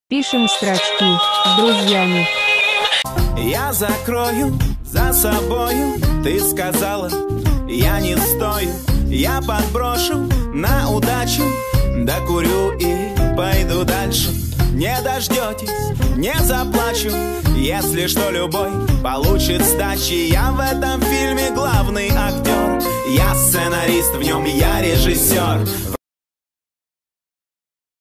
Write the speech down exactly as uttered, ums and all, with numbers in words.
Пишем строчки с друзьями. Я закрою за собою, ты сказала, я не стою. Я подброшу на удачу, докурю и пойду дальше. Не дождетесь, не заплачу, если что любой получит сдачи. Я в этом фильме главный актер, я сценарист, в нем я режиссер. В